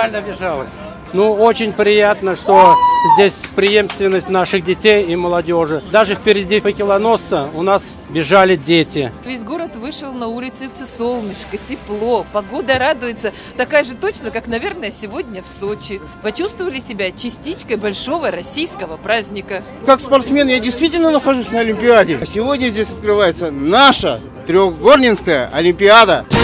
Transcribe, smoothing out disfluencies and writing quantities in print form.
нормально бежалось. Ну, очень приятно, что здесь преемственность наших детей и молодежи. Даже впереди факелоносца у нас бежали дети. Весь город вышел на улицы, солнышко, тепло, погода радуется. Такая же точно, как, наверное, сегодня в Сочи. Почувствовали себя частичкой большого российского праздника. Как спортсмен я действительно нахожусь на Олимпиаде. Сегодня здесь открывается наша Трехгорненская Олимпиада.